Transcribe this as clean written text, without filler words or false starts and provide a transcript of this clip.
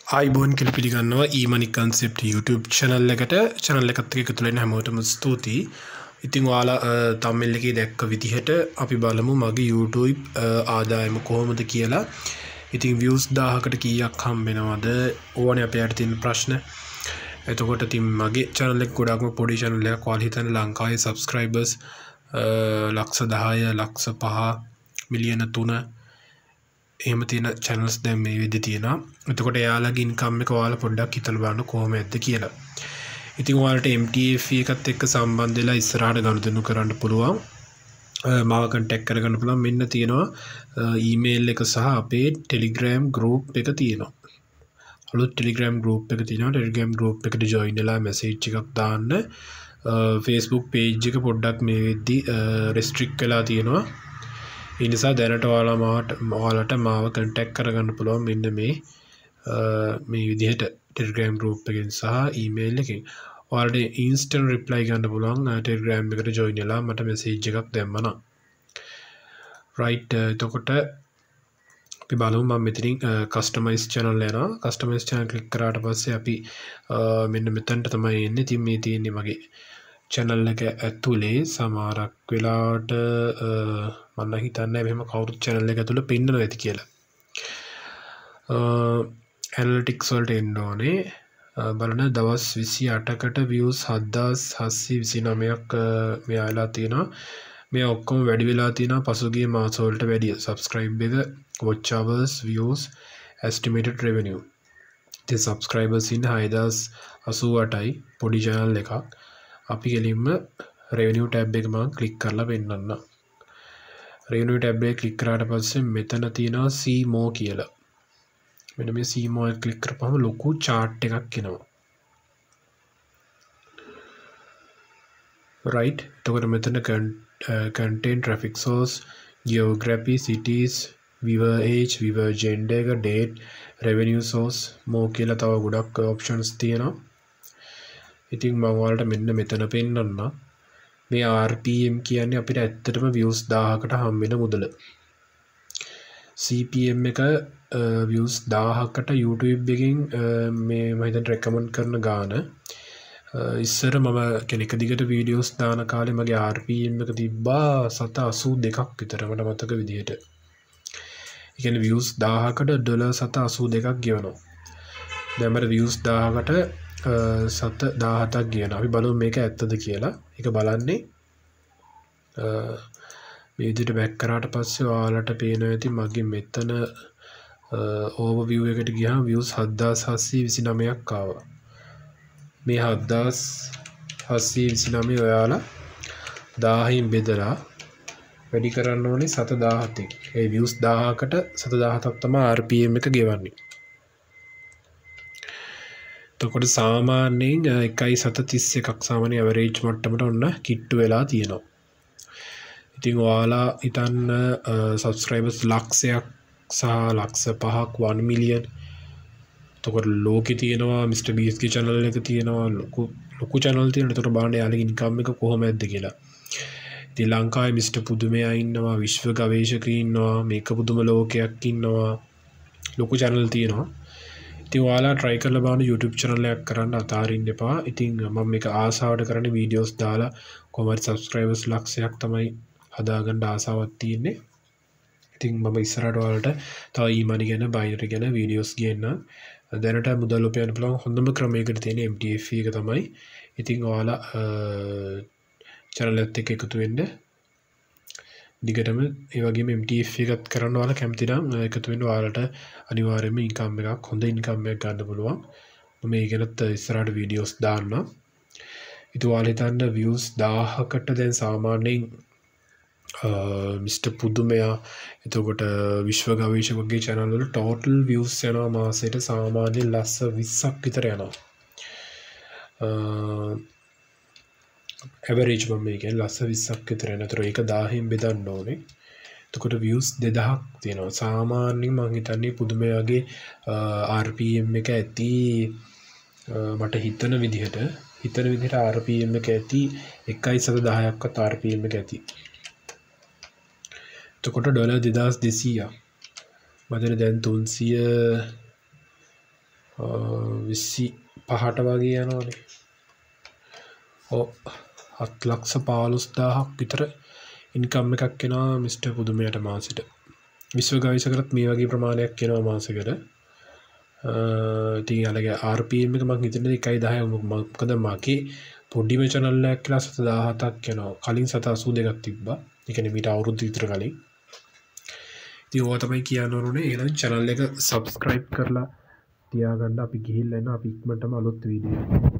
iBoon කියලා පිළිගන්නවා e-money concept YouTube channel එකට එකත් එක්ක එකතු වෙන්න හැමෝටම ස්තුතියි. ඉතින් ඔයාලා thumbnail එකේ දැක්ක විදිහට අපි බලමු මගේ YouTube ආදායම කොහොමද කියලා. ඉතින් views 1000කට කීයක් හම්බ වෙනවද? ඕවනේ අපේ යට තියෙන ප්‍රශ්න. එතකොට ඉතින් මගේ channel එක ගොඩක්ම පොඩි channel එකක්. ඔයාලා හිතන්න ලංකාවේ subscribers ලක්ෂ 10 ලක්ෂ 5 මිලියන 3 එහෙම තියෙන channels දැන් මේ විදිහට තියෙනවා. එතකොට එයාලගේ income එක ඔයාලා පොඩ්ඩක් හිතලා බලන්න කොහොමද කියලා. ඉතින් ඔයාලට MTFE එකත් එක්ක සම්බන්ධ වෙලා ඉස්සරහට ගනුදෙනු කරන්න පුළුවන්. මාව contact කරගන්න පුළුවන්. මෙන්න තියෙනවා email එක සහ අපේ Telegram group එක තියෙනවා. අලුත් Telegram group එක තියෙනවා. Telegram group එකට join වෙලා message එකක් දාන්න. Facebook page එක පොඩ්ඩක් මේ වෙද්දි restrict වෙලා තියෙනවා. ඒ නිසා දැනට ඔයාලට මාව contact කරගන්න පුළුවන් මෙන්න මේ විදිහට Telegram group එකෙන් සහ email එකෙන්. ඔයාලට instant reply ගන්න පුළුවන් Telegram එකට join වෙලා මට message එකක් දැම්මනම්. right එතකොට අපි බලමු මම මෙතනින් customize channel යනවා. customize channel click කරාට පස්සේ අපි මෙන්න මෙතනට තමයි එන්නේ. ඉතින් මේ තියෙන්නේ මගේ channel එක ඇතුලේ සමහරක් වෙලාවට මම හිතන්නේ මෙහෙම කවුරුත් channel එක ඇතුලේ පෙන්නනවා ඇති කියලා. analytics වලට එන්න ඕනේ. බලන්න දවස් 28කට views 7729ක් මෙයාලා තියෙනවා. මේ ඔක්කොම වැඩි වෙලා තියෙනවා පසුගිය මාස වලට වැඩිය. subscribe එක, watch hours, views, estimated revenue. ඉතින් subscribers ඉන්න 6088යි පොඩි channel එකක්. අපි කෙලින්ම revenue tab එක මම click කරලා පෙන්නන්න. revenue tab එක click කරාට පස්සේ මෙතන තියෙනවා see more කියලා. මෙන්න මේ see more එක click කරපුවම ලොකු chart එකක් එනවා. right එතකොට මෙතන content, traffic source, geography, cities, viewer age, viewer gender එක, date, revenue source, more කියලා තව ගොඩක් options තියෙනවා. ඉතින් මම ඔයාලට මෙන්න මෙතන පෙන්නන්න. මේ RPM කියන්නේ අපිට ඇත්තටම views 1000කට හම් වෙන මුදල. CPM එක views 1000කට YouTube එකෙන් මේ මම හිතන්නේ recommend කරන ගාන. ඉස්සර මම කෙනෙක් දිගට videos දාන කාලේ මගේ RPM එක තිබ්බා 782ක් විතර මට මතක විදිහට. ඒ කියන්නේ views 1000කට $782ක් ගෙවනවා. දැන් මට views 1000කට 17ක් ගියනවා. අපි බලමු මේක ඇත්තද කියලා. ඒක බලන්නේ මේ විදිහට බෑක් කරාට පස්සේ ඔයාලට පේනවා ඇති මගේ මෙතන overview එකට ගියාම views 7729ක් ආවා. මේ 7729 ඔයාලා 1000න් බෙදලා වැඩි කරන්න ඕනේ 7000ක්. ඒ views 1000කට 7000ක් තමයි RPM එක ගෙවන්නේ. එතකොට සාමාන්‍යයෙන් 1.731ක් සාමාන්‍ය ඇවරේජ් මට්ටමට ඔන්න කිට්ටු වෙලා තියෙනවා. ඉතින් ඔයාලා හිතන්න subscribers ලක්ෂයක් සහ ලක්ෂ 5ක් 1 මිලියන්. එතකොට ලෝකේ තියෙනවා Mr Beast ගේ channel එක තියෙනවා ලොකු channel තියෙනවා. එතකොට බලන්න යාළුවගේ income එක කොහොමද කියලා. ඉතින් ලංකාවේ Mr පුදුමයා ඉන්නවා, විශ්ව ගවේෂකයෝ ඉන්නවා, මේක පුදුම ලෝකයක් ඉන්නවා. ලොකු channel තියෙනවා. ඉතින් ඔයාලා try කරලා බලන්න YouTube channel එකක් කරන්න අතාරින්න එපා. ඉතින් මම මේක ආසාවට කරන්නේ videos දාලා කොහොමද subscribers ලක්ෂයක් තමයි හදාගන්න ආසාවක් තියෙන්නේ. ඉතින් මම ඉස්සරහට ඔයාලට තව e-money ගැන, binary ගැන videos ගේන්නම්. දැනට මුදල් උපයන්න පුළුවන් හොඳම ක්‍රමයකට තියෙන MTFE එක තමයි. ඉතින් ඔයාලා channel එකත් එක්ක එකතු වෙන්න. දිගටම ඒ වගේම MTFE එකත් කරන්න ඔයාලා කැමති නම් එකතු වෙන්න. ඔයාලට අනිවාර්යයෙන්ම income එකක් හොඳ income එකක් ගන්න පුළුවන්. මම මේ ගැනත් ඉස්සරහට videos දාන්නම්. ඉතින් ඔයාලා හිතන්න views 1000කට දැන් සාමාන්‍යයෙන් Mr පුදුමයා එතකොට විශ්ව ගවේෂක වගේ channel වල total views යනවා මාසෙට සාමාන්‍යයෙන් ලස්ස 20ක් විතර යනවා. average මම මේ කියන්නේ ලස්ස 20ක් විතර යන. ඒතර ඒක 1000න් බෙදන්න ඕනේ. එතකොට views 2000ක් තියෙනවා. සාමාන්‍යයෙන් මම හිතන්නේ පුදුමයාගේ RPM එක ඇති මට හිතන විදිහට RPM එක ඇති 1.10ක්වත් RPM එක ඇති. එතකොට $2200ක්. මම දැන් 300 25ට වගේ යනවානේ. ඔව් 7,15,000ක් විතර ඉන්කම් එකක් එනවා මිස්ටර් පුදුමයට මාසෙට. විශ්ව ගවේෂකරත් මේ වගේ ප්‍රමාණයක් එනවා මාසෙකට. ඉතින් යාලගේ RPM එක මම හිතන්නේ 1.10 මොකද මගේ පොඩිම channel එකක් කියලා 17,000ක් යනවා. කලින් 782ක් තිබ්බා. ඒ කියන්නේ මීට අවුරුදු විතර කලින්. ඉතින් ඕවා තමයි කියන්න ඕනේ. එහෙනම් channel එක subscribe කරලා තියාගන්න. අපි ගිහිල්ලා එනවා අපි ඉක්මනටම අලුත් වීඩියෝ